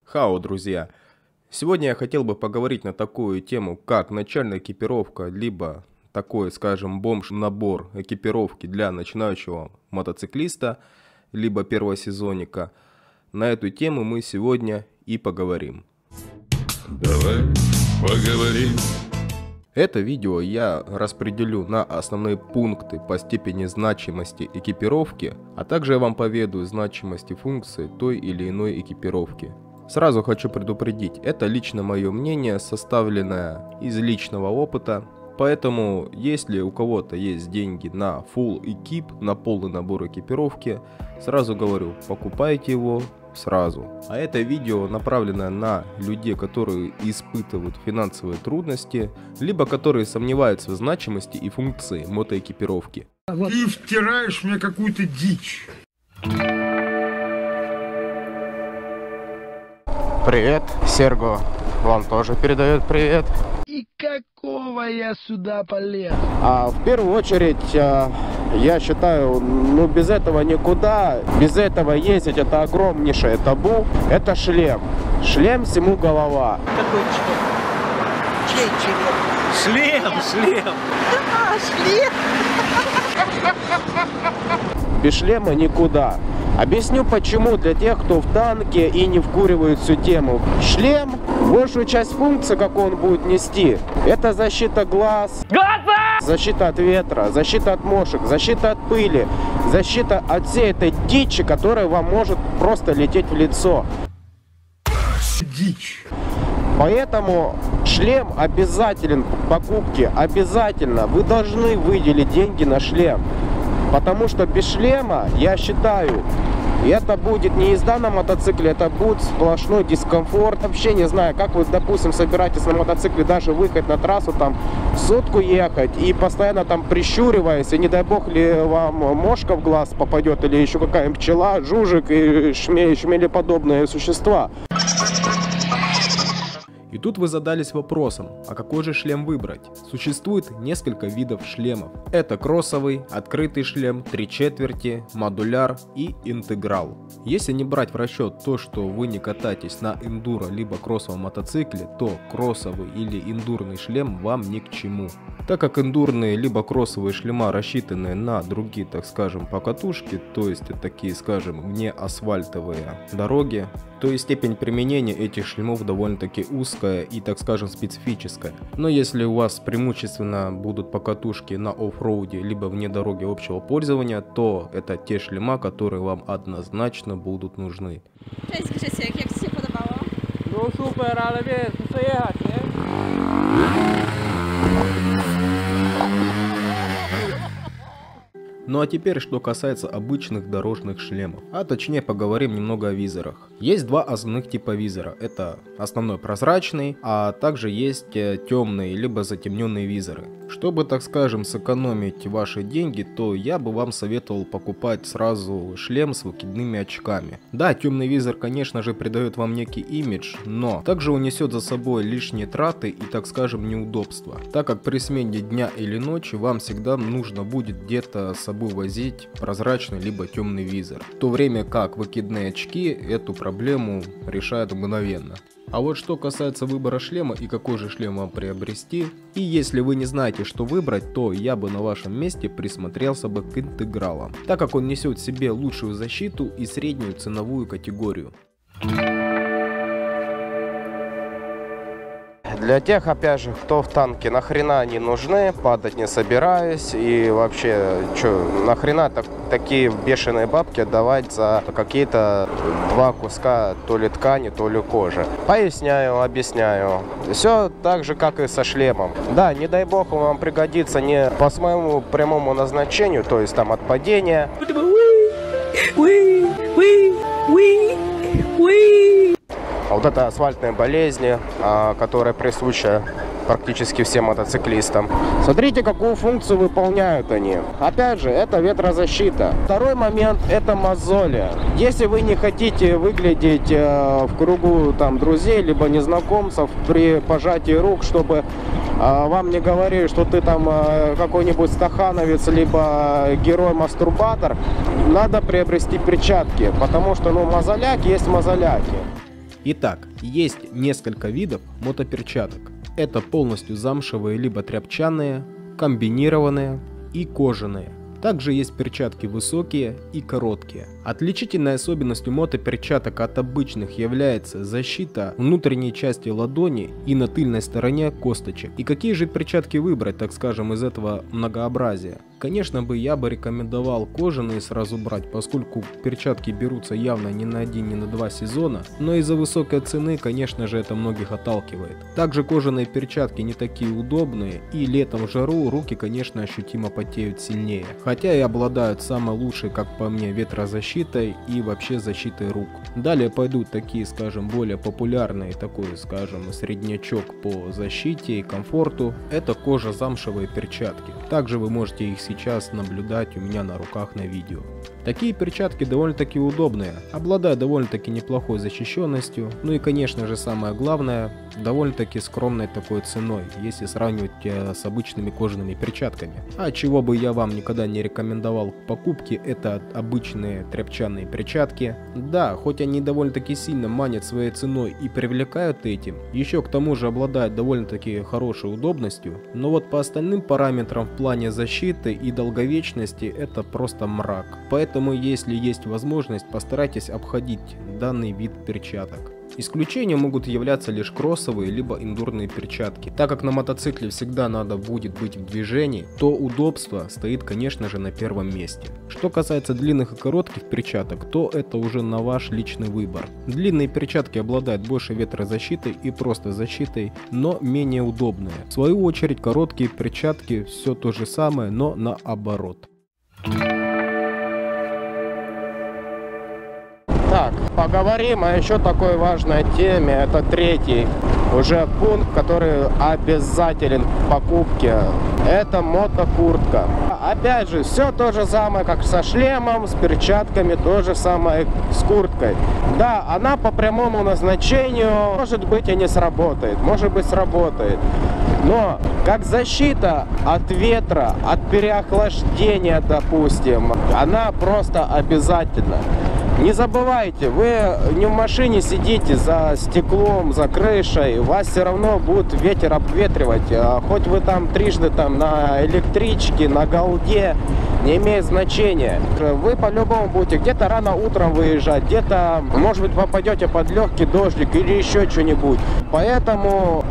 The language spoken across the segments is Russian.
Хао, друзья! Сегодня я хотел бы поговорить на такую тему, как начальная экипировка, либо такой, скажем, бомж-набор экипировки для начинающего мотоциклиста, либо первосезонника. На эту тему мы сегодня и поговорим. Давай поговорим. Это видео я распределю на основные пункты по степени значимости экипировки, а также я вам поведаю значимости функции той или иной экипировки. Сразу хочу предупредить, это лично мое мнение, составленное из личного опыта, поэтому если у кого-то есть деньги на full экип, на полный набор экипировки, сразу говорю, покупайте его сразу. А это видео направлено на людей, которые испытывают финансовые трудности, либо которые сомневаются в значимости и функции мотоэкипировки. Ты втираешь мне какую-то дичь. Привет, Серго вам тоже передает привет. И какого я сюда полез? В первую очередь, я считаю, без этого никуда, без этого ездить это огромнейшее табу, это шлем. Шлем всему голова. Какой член? Чей член? Шлем. А, шлем. Без шлема никуда. Объясню почему для тех, кто в танке и не вкуривает всю тему. Шлем, большую часть функций, как он будет нести, это защита глаз, защита от ветра, защита от мошек, защита от пыли, защита от всей этой дичи, которая вам может просто лететь в лицо. Дичь. Поэтому шлем обязателен в покупке, обязательно. Вы должны выделить деньги на шлем. Потому что без шлема, я считаю, это будет не езда на мотоцикле, это будет сплошной дискомфорт. Вообще не знаю, как вы, допустим, собираетесь на мотоцикле даже выехать на трассу, там, сутку ехать и постоянно там прищуриваясь, и не дай бог ли вам мошка в глаз попадет, или еще какая-нибудь пчела, жужик и шмелеподобные существа. И тут вы задались вопросом, а какой же шлем выбрать? Существует несколько видов шлемов. Это кроссовый, открытый шлем, 3/4, модуляр и интеграл. Если не брать в расчет то, что вы не катаетесь на эндуро либо кроссовом мотоцикле, то кроссовый или эндурный шлем вам ни к чему. Так как эндурные либо кроссовые шлема рассчитаны на другие, так скажем, покатушки, то есть такие, скажем, не асфальтовые дороги, то и степень применения этих шлемов довольно-таки узкая и, так скажем, специфическая. Но если у вас преимущественно будут покатушки на оффроуде либо вне дороги общего пользования, то это те шлема, которые вам однозначно будут нужны. Cześć Grzesiek, jak Ci się podobało? No super, ale wiesz, muszę jechać, nie? Ну а теперь, что касается обычных дорожных шлемов, а точнее поговорим немного о визорах. Есть два основных типа визора, это основной прозрачный, а также есть темные либо затемненные визоры. Чтобы, так скажем, сэкономить ваши деньги, то я бы вам советовал покупать сразу шлем с выкидными очками. Да, темный визор, конечно же, придает вам некий имидж, но также унесет за собой лишние траты и, так скажем, неудобства, так как при смене дня или ночи вам всегда нужно будет где-то с собой возить прозрачный либо темный визор, в то время как выкидные очки эту проблему решают мгновенно. А вот что касается выбора шлема и какой же шлем вам приобрести, и если вы не знаете, что выбрать, то я бы на вашем месте присмотрелся бы к интегралам, так как он несет в себе лучшую защиту и среднюю ценовую категорию. Для тех, опять же, кто в танке, нахрена они нужны, падать не собираюсь. И вообще, нахрена такие бешеные бабки отдавать за какие-то два куска то ли ткани, то ли кожи. Поясняю, объясняю. Все так же, как и со шлемом. Да, не дай бог он вам пригодится не по своему прямому назначению, то есть там от падения. А вот это асфальтные болезни, которая присуща практически всем мотоциклистам. Смотрите, какую функцию выполняют они. Опять же, это ветрозащита. Второй момент – это мозоли. Если вы не хотите выглядеть в кругу там друзей либо незнакомцев при пожатии рук, чтобы вам не говорили, что ты там какой-нибудь стахановец либо герой-мастурбатор, надо приобрести перчатки, потому что мозоляк есть мозоляки. Итак, есть несколько видов мотоперчаток. Это полностью замшевые либо тряпчаные, комбинированные и кожаные. Также есть перчатки высокие и короткие. Отличительной особенностью мотоперчаток от обычных является защита внутренней части ладони и на тыльной стороне косточек. И какие же перчатки выбрать, так скажем, из этого многообразия? Конечно бы я бы рекомендовал кожаные сразу брать, поскольку перчатки берутся явно не на 1, не на 2 сезона, но из-за высокой цены, конечно же, это многих отталкивает. Также кожаные перчатки не такие удобные, и летом в жару руки, конечно, ощутимо потеют сильнее, хотя и обладают самой лучшей, как по мне, ветрозащитой и вообще защитой рук. Далее пойдут такие, скажем, более популярные, такой, скажем, среднячок по защите и комфорту, это кожа-замшевые перчатки. Также вы можете их сейчас наблюдать у меня на руках на видео. Такие перчатки довольно-таки удобные, обладают довольно-таки неплохой защищенностью, ну и конечно же самое главное, довольно-таки скромной такой ценой, если сравнивать с обычными кожаными перчатками. А чего бы я вам никогда не рекомендовал к покупке, это обычные тряпчаные перчатки. Да, хоть они довольно-таки сильно манят своей ценой и привлекают этим, еще к тому же обладают довольно-таки хорошей удобностью, но вот по остальным параметрам в плане защиты и долговечности это просто мрак. Поэтому, если есть возможность, постарайтесь обходить данный вид перчаток. Исключением могут являться лишь кроссовые либо эндурные перчатки. Так как на мотоцикле всегда надо будет быть в движении, то удобство стоит, конечно же, на первом месте. Что касается длинных и коротких перчаток, то это уже на ваш личный выбор. Длинные перчатки обладают большей ветрозащитой и просто защитой, но менее удобные. В свою очередь, короткие перчатки все то же самое, но наоборот. Так, поговорим о еще такой важной теме. Это третий уже пункт, который обязателен в покупке. Это мотокуртка. Опять же, все то же самое, как со шлемом, с перчатками, то же самое с курткой. Да, она по прямому назначению, может быть, и не сработает, может быть, сработает. Но как защита от ветра, от переохлаждения, допустим, она просто обязательна. Не забывайте, вы не в машине сидите за стеклом, за крышей, вас все равно будет ветер обветривать. Хоть вы там трижды там на электричке, на голде, не имеет значения. Вы по-любому будете где-то рано утром выезжать, где-то, может быть, попадете под легкий дождик или еще что-нибудь. Поэтому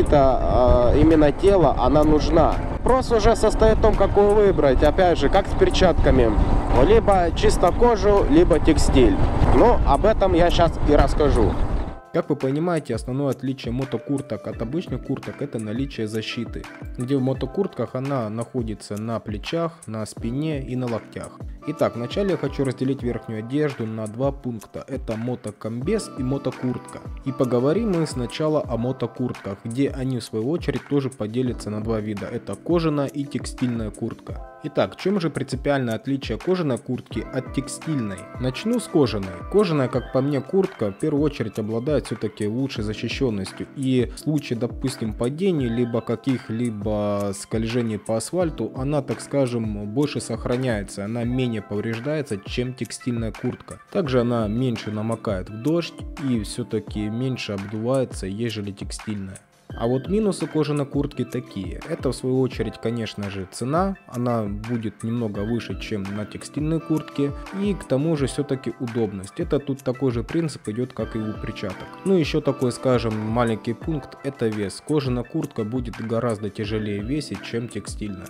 защита именно тела, она нужна. Вопрос уже состоит в том, какую выбрать. Опять же, как с перчатками. Либо чисто кожу, либо текстиль. Но об этом я сейчас и расскажу. Как вы понимаете, основное отличие мотокурток от обычных курток — это наличие защиты, где в мотокуртках она находится на плечах, на спине и на локтях. Итак, вначале я хочу разделить верхнюю одежду на два пункта — это мотокомбез и мотокуртка. И поговорим мы сначала о мотокуртках, где они в свою очередь тоже поделятся на два вида — это кожаная и текстильная куртка. Итак, в чем же принципиальное отличие кожаной куртки от текстильной? Начну с кожаной. Кожаная, как по мне, куртка в первую очередь обладает все-таки лучшей защищенностью. И в случае, допустим, падений, либо каких-либо скольжений по асфальту, она, так скажем, больше сохраняется, она менее повреждается, чем текстильная куртка. Также она меньше намокает в дождь и все-таки меньше обдувается, ежели текстильная. А вот минусы кожаной куртки такие. Это в свою очередь, конечно же, цена. Она будет немного выше, чем на текстильной куртке. И к тому же все-таки удобность. Это тут такой же принцип идет, как и у перчаток. Ну еще такой, скажем, маленький пункт — это вес. Кожаная куртка будет гораздо тяжелее весить, чем текстильная.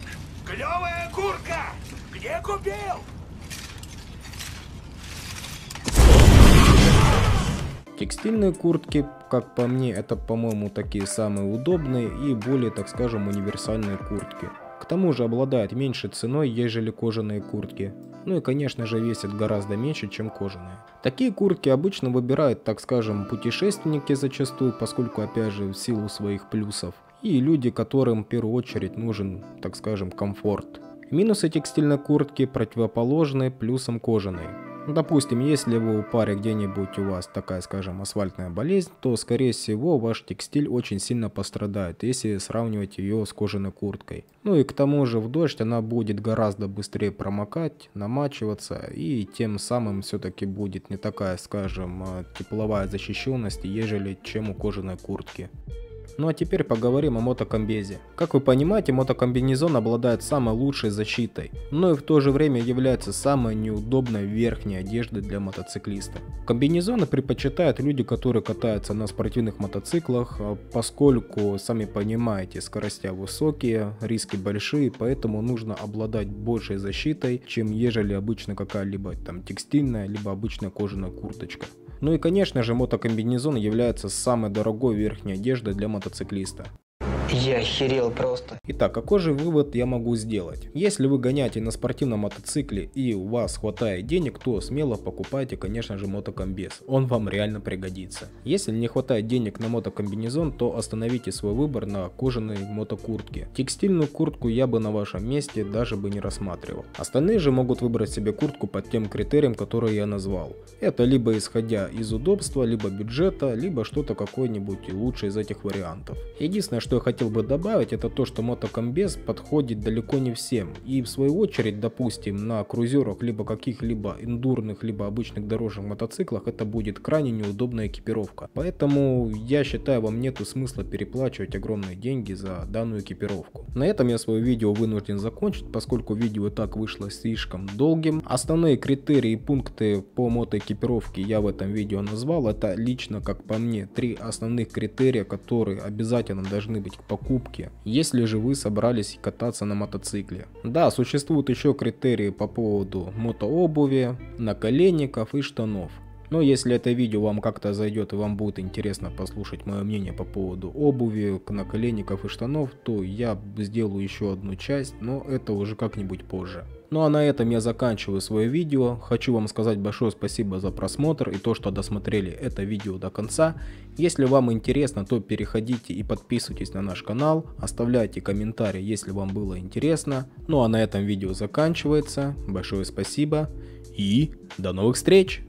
Клевая куртка! Где купил? Текстильные куртки, как по мне, это, по-моему, такие самые удобные и более, так скажем, универсальные куртки. К тому же обладают меньше ценой, ежели кожаные куртки. Ну и, конечно же, весят гораздо меньше, чем кожаные. Такие куртки обычно выбирают, так скажем, путешественники зачастую, поскольку, опять же, в силу своих плюсов. И люди, которым в первую очередь нужен, так скажем, комфорт. Минусы текстильной куртки противоположны плюсам кожаной. Допустим, если вы в паре где-нибудь у вас такая, скажем, асфальтная болезнь, то скорее всего ваш текстиль очень сильно пострадает, если сравнивать ее с кожаной курткой. Ну и к тому же в дождь она будет гораздо быстрее промокать, намачиваться, и тем самым все-таки будет не такая, скажем, тепловая защищенность, ежели чем у кожаной куртки. Ну а теперь поговорим о мотокомбезе. Как вы понимаете, мотокомбинезон обладает самой лучшей защитой, но и в то же время является самой неудобной верхней одеждой для мотоциклиста. Комбинезоны предпочитают люди, которые катаются на спортивных мотоциклах, поскольку, сами понимаете, скорости высокие, риски большие, поэтому нужно обладать большей защитой, чем ежели обычно какая-либо там текстильная, либо обычная кожаная курточка. Ну и конечно же мотокомбинезон является самой дорогой верхней одеждой для мотоциклиста. Я охерел просто. Итак, какой же вывод я могу сделать? Если вы гоняете на спортивном мотоцикле и у вас хватает денег, то смело покупайте, конечно же, мотокомбез. Он вам реально пригодится. Если не хватает денег на мотокомбинезон, то остановите свой выбор на кожаной мотокуртке. Текстильную куртку я бы на вашем месте даже бы не рассматривал. Остальные же могут выбрать себе куртку под тем критериям, которые я назвал. Это либо исходя из удобства, либо бюджета, либо что-то какое-нибудь лучше из этих вариантов. Единственное, что я хотел бы добавить, это то, что мотокомбез подходит далеко не всем. И в свою очередь, допустим, на крузерах, либо каких-либо эндурных, либо обычных дорожных мотоциклах это будет крайне неудобная экипировка. Поэтому я считаю, вам нету смысла переплачивать огромные деньги за данную экипировку. На этом я свое видео вынужден закончить, поскольку видео и так вышло слишком долгим. Основные критерии и пункты по мотоэкипировке я в этом видео назвал. Это лично, как по мне, 3 основных критерия, которые обязательно должны быть к покупке, если же вы собрались кататься на мотоцикле. Да, существуют еще критерии по поводу мотообуви, наколенников и штанов. Но если это видео вам как-то зайдет и вам будет интересно послушать мое мнение по поводу обуви, наколенников и штанов, то я сделаю еще одну часть, но это уже как-нибудь позже. Ну а на этом я заканчиваю свое видео. Хочу вам сказать большое спасибо за просмотр и то, что досмотрели это видео до конца. Если вам интересно, то переходите и подписывайтесь на наш канал, оставляйте комментарии, если вам было интересно. Ну а на этом видео заканчивается. Большое спасибо и до новых встреч!